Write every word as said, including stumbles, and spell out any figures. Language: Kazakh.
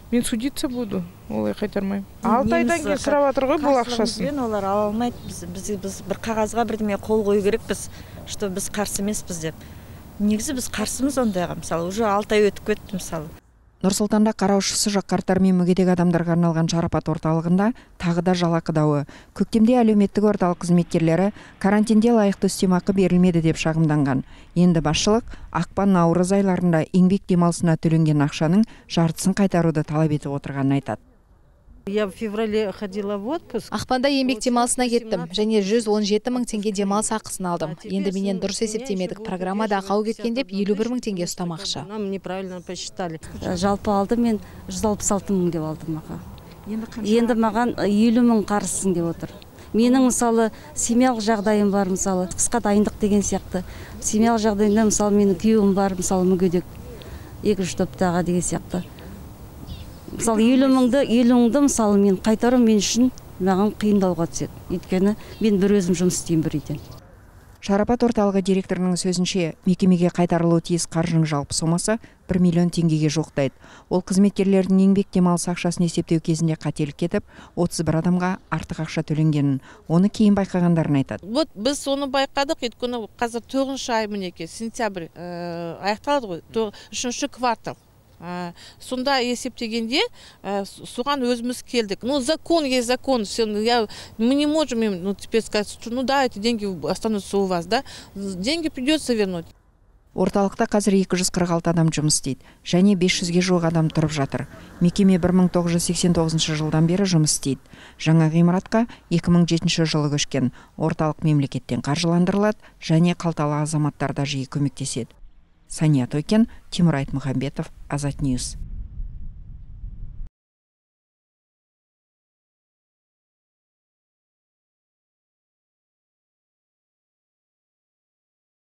Мен судиться буду, олай қайтармайм. Алты айдан кейін сұрап жатыр ғой бұл ақшасын. Олар ала алмайды. Біз, біз, біз бір қағазға бірдеме қол қою керекпіз, что біз қарсы емеспіз деп. Негізі біз қарсымыз ондайға, мысалы, уже алты ай өтіп кетті, мысалы. Нұрсұлтанда қараушысы жоқ қарттар мен мүгедек адамдарға арналған шарапат орталығында тағы да жалақы дауы. Көктемде әлеуметтік орталық қызметкерлері карантинде лайықты үстемақы берілмеді деп шағымданған. Енді басшылық ақпан наурыз айларында еңбек демалысына төленген ақшаның жартысын қайтаруды талап етіп отырғанын айтады. Я в феврале ходила в отпуск. Ақпанда еңбек демалысына кеттім, және жүз он жеті мың теңге демалыс ақысын алдым. Енді менен дұрыс есептемедік, программада ақау кеткен деп елу бір мың теңге ұстамақшы. Нам неправильно посчитали. Жалпы алды мен жүз алпыс алты мың деп алдым аға. Енді маған елу мың қарызсын деп отыр. Менің мысалы семьялық жағдайым бар, мысалы қысқа дайындық деген сияқты. Семьялық жағдайымда мысалы менің күйеуім бар, мысалы мүгедек екінші топтағы деген сияқты. Мысалы елу мыңды, елу мыңды мысалы мен қайтару мен үшін маған қиындауға түседі. Өйткені мен бір өзім жұмыс істеймін бір үйден. Шарапат орталығы директорының сөзінше, мекемеге қайтарылуы тиіс қаржының жалпы сомасы бір миллион теңгеге жуықтайды. Ол қызметкерлердің еңбек демалыс ақшасын есептеу кезінде қателік кетіп, отыз бір адамға артық ақша төленгенін, оны кейін байқағандарын айтады. Вот біз оны байқадық, өйткені қазір тоғызыншы ай мінеке, сентябрь аяқталды ғой, үшінші квартал. Сонда есептегенде соған өзіміз келдік. Ну, закон есть закон. Мы не можем им, ну, теперь сказать, что ну да, эти деньги останутся у вас, да? Деньги придется вернуть. Орталықта қазір екі жүз қырық алты адам жұмыс істейді, және бес жүзге жуық адам тұрып жатыр. Мекеме бір мың тоғыз жүз сексен тоғызыншы жылдан бері жұмыс істейді. Жаңа ғимаратқа екі мың жетінші жылы көшкен. Орталық мемлекеттен қаржыландырылады, және қалталы азаматтар да жиі көмектеседі. Сания Тойкен, Тимур Айтмұхамбетов, Азат Ньюс.